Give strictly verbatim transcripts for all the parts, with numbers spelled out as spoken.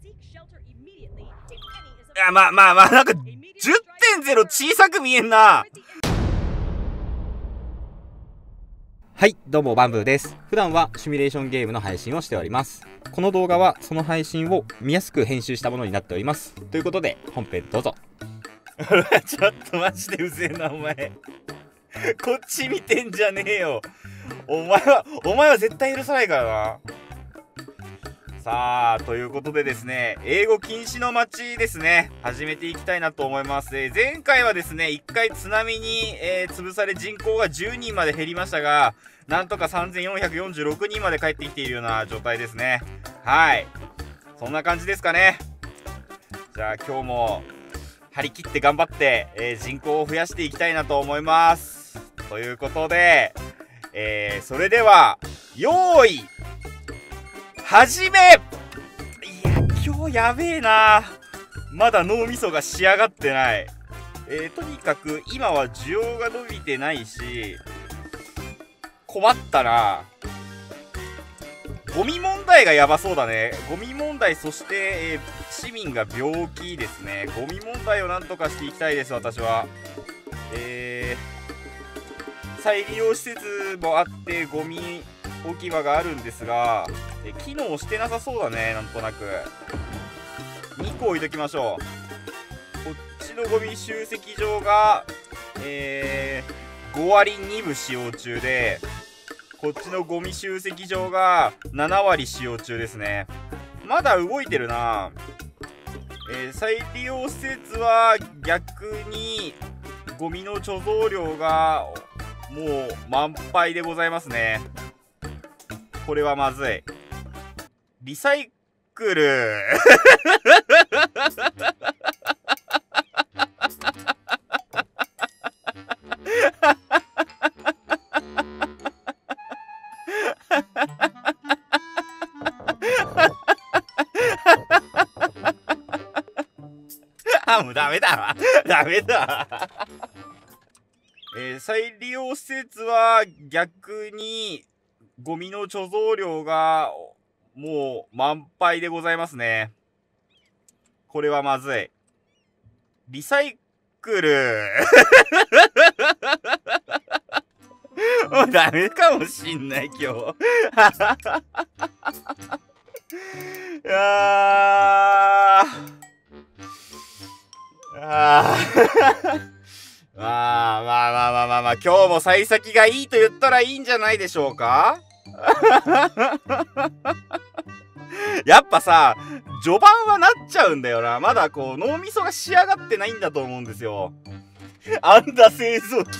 や、まあまあまあ、なんか、じゅってんゼロ 小さく見えんな。 はい、どうもバンブーです。普段はシミュレーションゲームの配信をしております。この動画はその配信を見やすく編集したものになっております。ということで、本編どうぞ。 ちょっとマジでうぜえな、お前。こっち見てんじゃねえよ。お前は、お前は絶対許さないからな。さあ、ということでですね、英語禁止の街ですね、始めていきたいなと思います。えー、前回はですね、一回津波に、えー、潰され人口がじゅうにんまで減りましたが、なんとかさんぜんよんひゃくよんじゅうろくにんまで帰ってきているような状態ですね。はい。そんな感じですかね。じゃあ今日も張り切って頑張って、えー、人口を増やしていきたいなと思います。ということで、えー、それでは、よーいはじめ。いや、今日やべえな。まだ脳みそが仕上がってない。えー、とにかく今は需要が伸びてないし、困ったな。ゴミ問題がやばそうだね。ゴミ問題、そして、えー、市民が病気ですね。ゴミ問題をなんとかしていきたいです、私は。えー、再利用施設もあって、ゴミ置き場があるんですが、え機能してなさそうだね、なんとなく。にこ置いときましょう。こっちのゴミ集積場が、えー、ごわりにぶ使用中で、こっちのゴミ集積場がななわり使用中ですね。まだ動いてるな。えー、再利用施設は逆にゴミの貯蔵量がもう満杯でございますね。これはまずい。リサイクルあ、もうダメだわ。ダメだ。えー、再利用施設は逆にゴミの貯蔵量がもう満杯でございますね。これはまずい。リサイクルもうダメかもしんない今日。いやーあーまあまあまあまあまあまあ、今日も幸先がいいと言ったらいいんじゃないでしょうか。やっぱさ、序盤はなっちゃうんだよな。まだこう脳みそが仕上がってないんだと思うんですよ。あんだ製造機。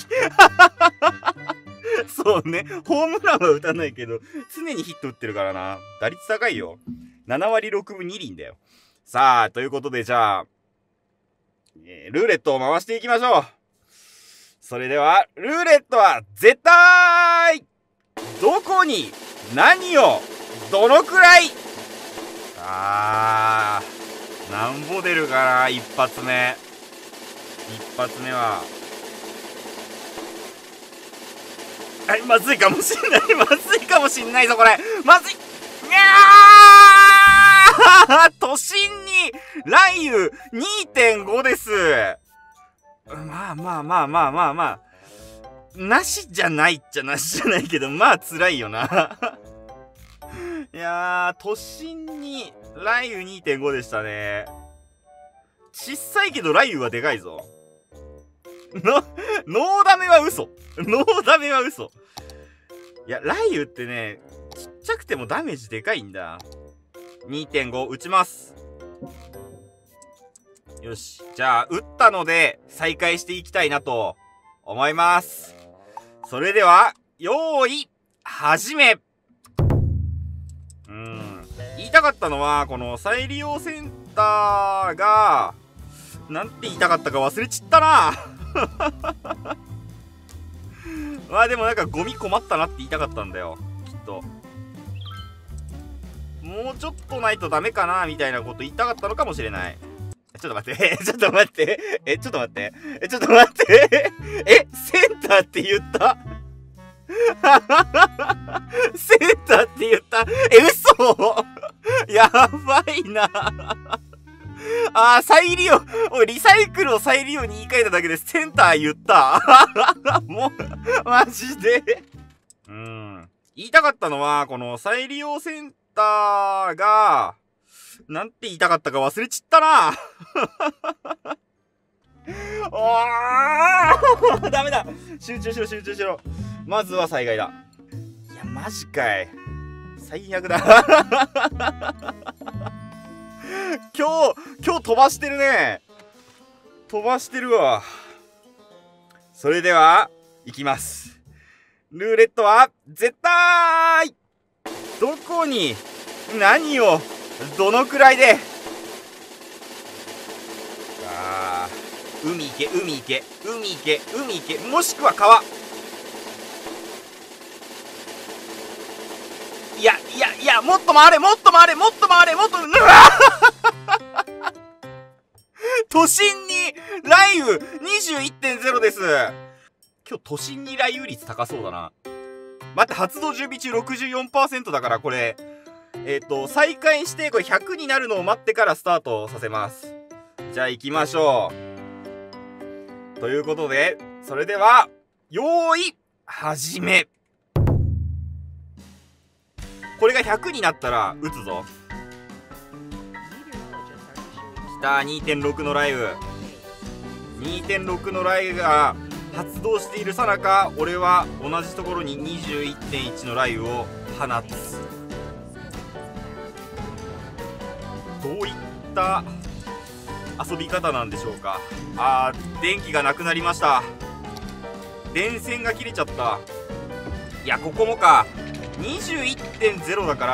そうね、ホームランは打たないけど常にヒット打ってるからな。打率高いよ。ななわりろくぶにりんだよ。さあ、ということでじゃあ、えー、ルーレットを回していきましょう。それではルーレットは絶対どこに何をどのくらい。あー、なんぼ出るかな。一発目一発目はあ、まずいかもしんない。まずいかもしんないぞこれ。まずい。いやー都心に雷雨 にてんご です。まあまあまあまあまあまあ、なしじゃないっちゃなしじゃないけど、まあ辛いよな。いやー、都心に雷雨 にてんご でしたね。小さいけど雷雨はでかいぞ。の、ノーダメは嘘。ノーダメは嘘。いや、雷雨ってね、ちっちゃくてもダメージでかいんだ。にてんご 打ちます。よし。じゃあ、打ったので、再開していきたいなと思います。それでは、よーい、はじめ。うん。言いたかったのは、この再利用センターが、なんて言いたかったか忘れちったな。まあでもなんかゴミ困ったなって言いたかったんだよ、きっと。もうちょっとないとダメかなみたいなこと言いたかったのかもしれない。ちょっと待って、ちょっと待って、え、ちょっと待って、え、ちょっと待って、え、センターって言ったセンターって言ったえ、嘘やばいな。あー、再利用。おい、リサイクルを再利用に言い換えただけでセンター言った。もう、マジで。うん。言いたかったのは、この再利用センターが、なんて言いたかったか忘れちったな。おーダメだ。集中しろ、集中しろ。まずは災害だ。いや、マジかい。最悪だ。今日、今日飛ばしてるね。飛ばしてるわ。それでは、いきます。ルーレットは、絶対どこに、何を、どのくらいで。あー、海行け、海行け、海行け、海行け、もしくは川。いや、いや、いや、もっと回れ、もっと回れ、もっと回れ、もっと、うわ都心に雷雨 にじゅういってんゼロ です。今日都心に雷雨率高そうだな。待って、発動準備中 ろくじゅうよんパーセント だから、これ、えっと、再開して、これひゃくになるのを待ってからスタートさせます。じゃあ行きましょう。ということで、それでは、よーい、始め。これがひゃくになったら、撃つぞ。きたー、にてんろく の雷雨。にてんろく の雷雨が発動しているさなか、俺は同じところに にじゅういってんいち の雷雨を放つ。どういった遊び方なんでしょうか。あー、電気がなくなりました。電線が切れちゃった。いや、ここもか。にじゅういってんゼロ だから、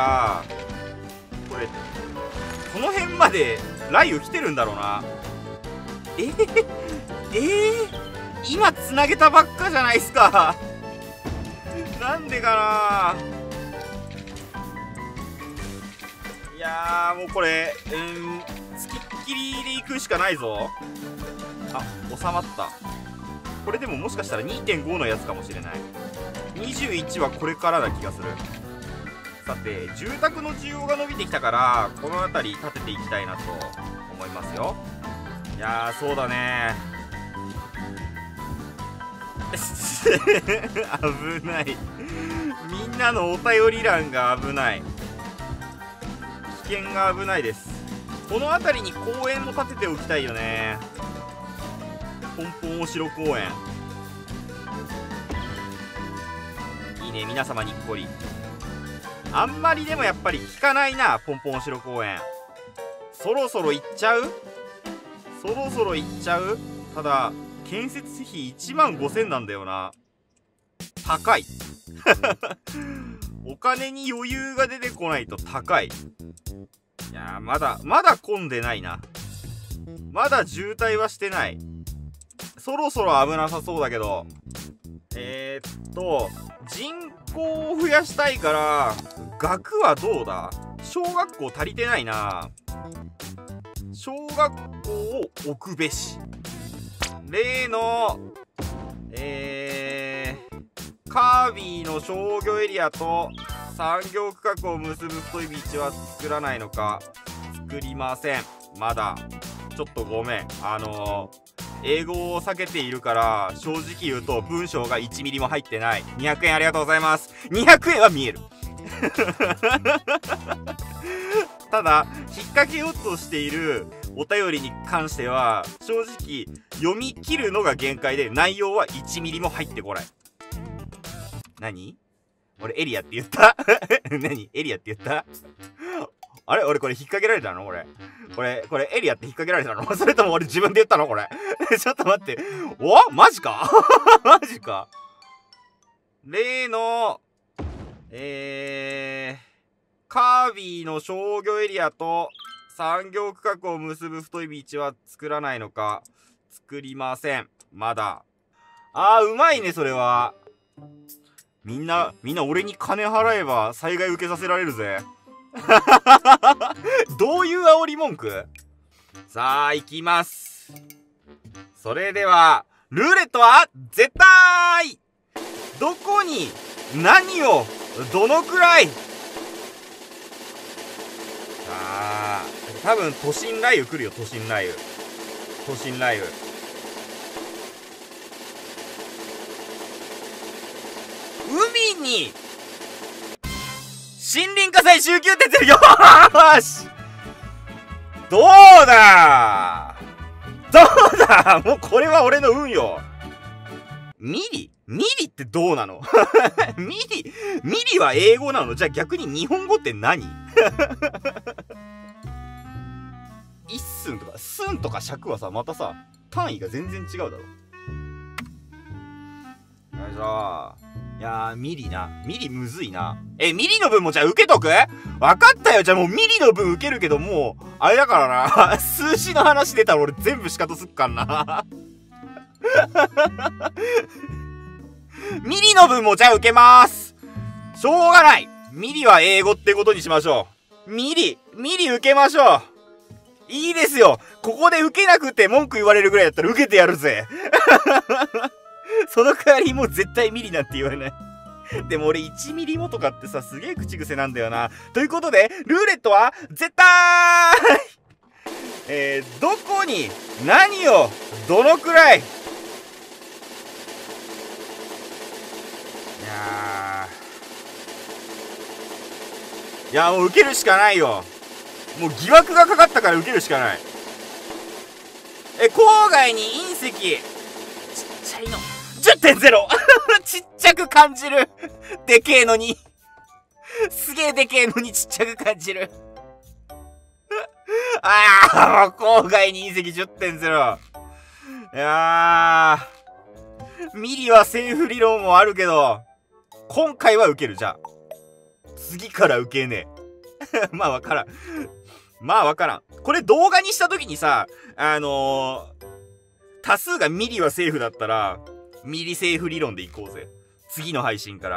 これ、この辺まで雷雨来てるんだろうな。えー、えー、今つなげたばっかじゃないっすか。なんでかな。いやー、もうこれ、うん、つきっきりで行くしかないぞ。あ、収まった。これでももしかしたら にてんご のやつかもしれない。にじゅういちはこれからな気がする。さて、住宅の需要が伸びてきたから、この辺り建てていきたいなと思いますよ。いやー、そうだねー。危ない。みんなのお便り欄が危ない。危険が危ないです。この辺りに公園も建てておきたいよね。ポンポンお城公園。いいね、皆様にっこり。あんまりでもやっぱり効かないな、ポンポンお城公園。そろそろ行っちゃうそろそろ行っちゃうただ、建設費いちまんごせんなんだよな。高い。お金に余裕が出てこないと高い。いやー、まだ、まだ混んでないな。まだ渋滞はしてない。そろそろ危なさそうだけど。えー、っと、人口を増やしたいから、学はどうだ？小学校足りてないな。小学校を置くべし。例の、えー、カービィの商業エリアと産業区画を結ぶ太い道は作らないのか。作りません。まだ。ちょっとごめん。あのー、英語を避けているから正直言うと文章がいちミリも入ってない。にひゃくえんありがとうございます。にひゃくえんは見える。ただ引っ掛けようとしているお便りに関しては正直読み切るのが限界で、内容はいちミリも入ってこない。何？俺エリアって言った？何？エリアって言った？あれ俺これ引っ掛けられたの？俺これこれエリアって引っ掛けられたの？それとも俺自分で言ったの？これちょっと待って。お？マジか？マジか？例のえー、カービィの商業エリアと産業区画を結ぶ太い道は作らないのか。作りません。まだ。あー、うまいね、それは。みんな、みんな俺に金払えば災害受けさせられるぜ。どういう煽り文句？さあ、行きます。それでは、ルーレットは絶対どこに何をどのくらいあー、多分都心雷雨来るよ。都心雷雨、都心雷雨。海に森林火災じゅうきゅうてんゼロ。よーし、どうだどうだ、もうこれは俺の運よ。ミリミリってどうなのミリミリは英語なの？じゃあ逆に日本語って何一寸とか寸とか尺はさ、またさ単位が全然違うだろ。よいしょ。いやー、ミリな。ミリむずいな。え、ミリの分もじゃあ受けとく？わかったよ。じゃあもうミリの分受けるけど、もう、あれだからな。数字の話出たら俺全部シカトすっかんな。ミリの分もじゃあ受けまーす。しょうがない。ミリは英語ってことにしましょう。ミリ、ミリ受けましょう。いいですよ。ここで受けなくて文句言われるぐらいだったら受けてやるぜ。その代わりもう絶対ミリなんて言われない。でも俺いちミリもとかってさ、すげえ口癖なんだよな。ということで、ルーレットは絶対えー、どこに、何を、どのくらい。いやー。いやー、もう受けるしかないよ。もう疑惑がかかったから受けるしかない。え、郊外に隕石。ちっちゃいの。じゅってんゼロ ちっちゃく感じる。でけえのに。すげえでけえのにちっちゃく感じる。ああ、もう郊外に隕石 じゅってんゼロ。いやー。ミリはセーフ理論もあるけど、今回は受ける。じゃあ。次から受けねえ。まあわからん。まあわからん。これ動画にしたときにさ、あのー、多数がミリはセーフだったら、ミリセーフ理論でいこうぜ。次の配信から。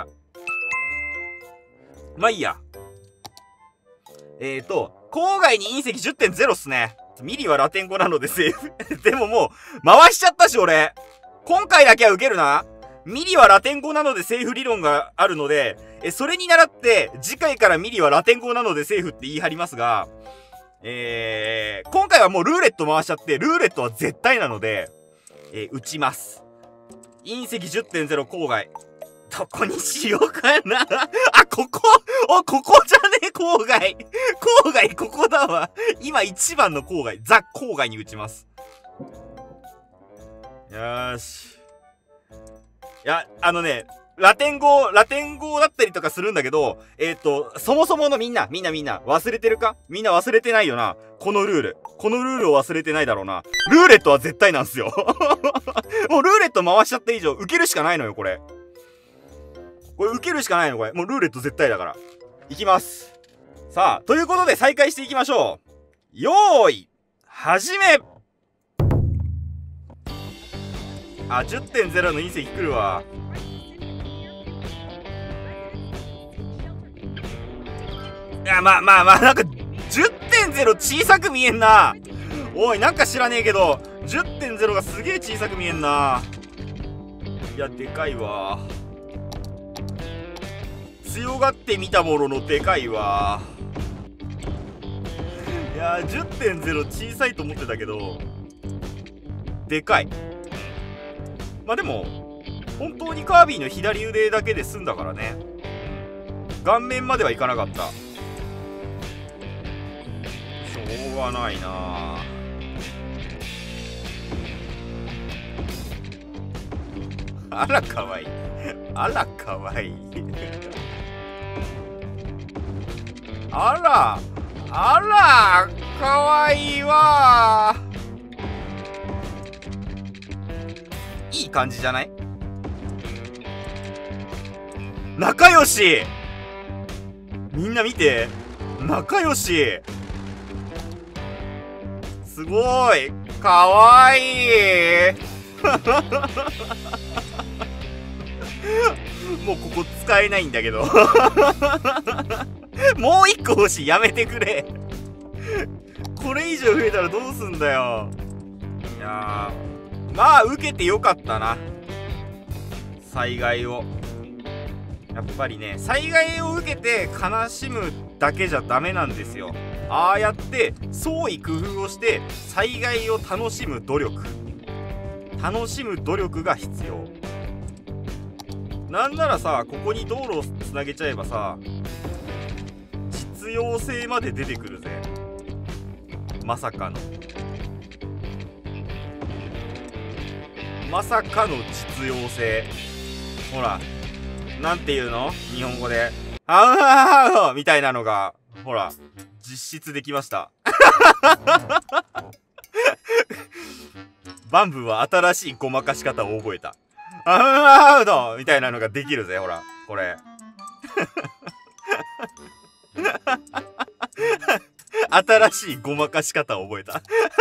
まあいいや。えーと、郊外に隕石 じゅってんゼロ っすね。ミリはラテン語なのでセーフ。でももう、回しちゃったし俺。今回だけは受けるな。ミリはラテン語なのでセーフ理論があるので、え、それに倣って、次回からミリはラテン語なのでセーフって言い張りますが、えー、今回はもうルーレット回しちゃって、ルーレットは絶対なので、えー、打ちます。隕石 じゅってんゼロ 郊外。どこにしようかな。あ、ここお、ここじゃね郊外。郊外、ここだわ。今一番の郊外。ザ・郊外に打ちます。よーし。いや、あのね、ラテン語、ラテン語だったりとかするんだけど、えっと、そもそものみんな、みんなみんな、忘れてるか？みんな忘れてないよな。このルール。このルールを忘れてないだろうな。ルーレットは絶対なんすよ。もうルーレット回しちゃって以上、受けるしかないのよ、これ。これ受けるしかないの、これ。もうルーレット絶対だから。いきます。さあ、ということで再開していきましょう。よーい、始め。あ、じゅってんゼロ の隕石来るわ。いや、まあまあまあ、なんか、じゅってんゼロ 小さく見えんな。おい、なんか知らねえけど、じゅってんゼロ がすげえ小さく見えんな。いや、でかいわ。強がってみたもののでかいわ。いやー、じゅってんゼロ 小さいと思ってたけど、でかい。まあでも、本当にカービィの左腕だけで済んだからね。顔面まではいかなかった。しょうがないな。あらかわいい。あらかわいい。あらあらかわいいわ。いい感じじゃない？仲良し。みんな見て、仲良し。すごいかわいい。もうここ使えないんだけど。もう一個欲しい。やめてくれ。これ以上増えたらどうすんだよ。いやー、まあ受けてよかったな、災害を。やっぱりね、災害を受けて悲しむだけじゃダメなんですよ。 ああやって創意工夫をして災害を楽しむ努力楽しむ努力が必要。なんならさ、ここに道路をつなげちゃえばさ、実用性まで出てくるぜ。まさかのまさかの実用性。ほら、なんていうの日本語であーみたいなのがほら実質できましたバンブーは新しいごまかし方を覚えた。あーアウトみたいなのができるぜ。ほらこれ新しいごまかし方を覚えた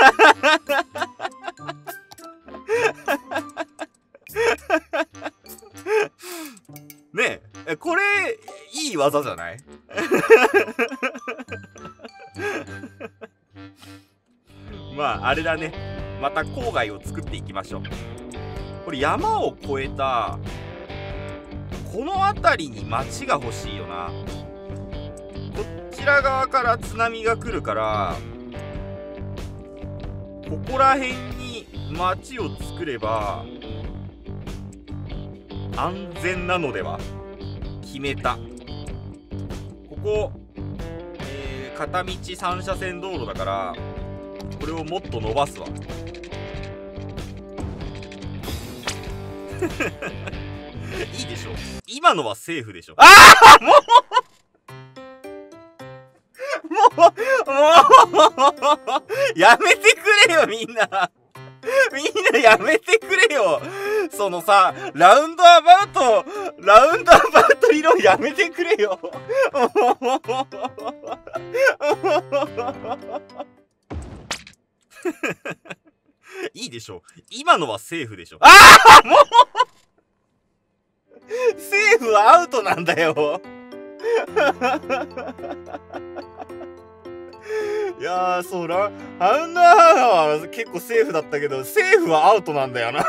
ねえ、これいい技じゃないまああれだね、また郊外を作っていきましょう。これ山を越えたこの辺りに町が欲しいよな。こちら側から津波が来るからここら辺に町を作れば安全なのでは。決めた。ここ、えー、片道さん車線道路だからこれをもっと伸ばすわいいでしょ。今のはセーフでしょ。ああもうもうもうやめてくれよみんなみんなやめてくれよ。そのさ、ラウンドアバウトラウンドアバウト理論やめてくれよいいでしょ。今のはセーフでしょ。ああもうセーフはアウトなんだよいやー、そうだ、あんなは結構セーフだったけどセーフはアウトなんだよな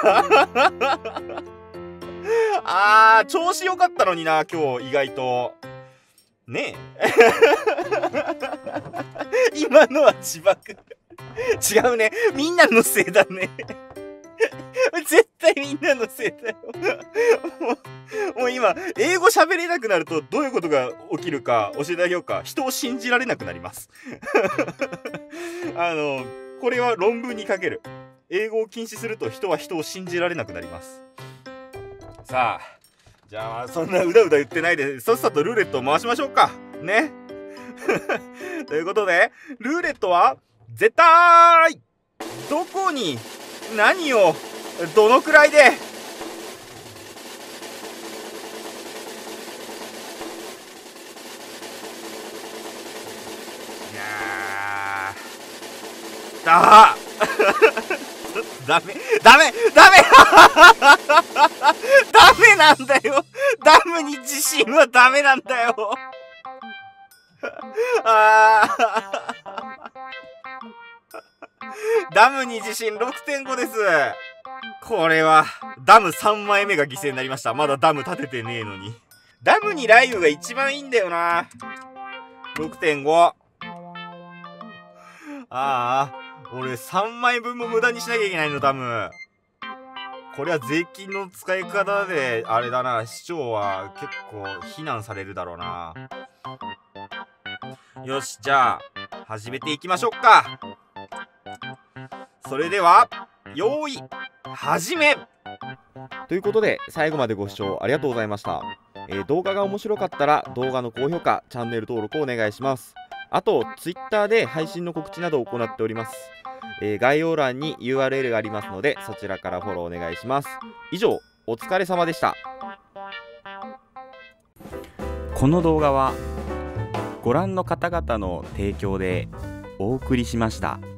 あー、調子良かったのにな今日意外とねえ今のは自爆違うね、みんなのせいだね絶対みんなのせいだよもう、もう今英語喋れなくなるとどういうことが起きるか教えてあげようか。人を信じられなくなりますあのこれは論文に書ける。英語を禁止すると人は人を信じられなくなります。さあ、じゃあそんなうだうだ言ってないでさっさとルーレットを回しましょうかねということでルーレットは絶対どこに何をどのくらいで、いやーだダメダメダメダメなんだよ。ダムに自信はダメなんだよあダムに自信 ろくてんご です。これはダムさんまいめが犠牲になりました。まだダム建ててねえのに。ダムに雷雨が一番いいんだよな。 ろくてんご。 ああ、俺さんまいぶんも無駄にしなきゃいけないのダム。これは税金の使い方であれだな、市長は結構非難されるだろうな。よし、じゃあ始めていきましょうか。それでは用意始め。 ということで最後までご視聴ありがとうございました。えー、動画が面白かったら動画の高評価、チャンネル登録をお願いします。あと Twitter で配信の告知などを行っております。えー、概要欄に ユーアールエル がありますのでそちらからフォローお願いします。以上、お疲れ様でした。この動画はご覧の方々の提供でお送りしました。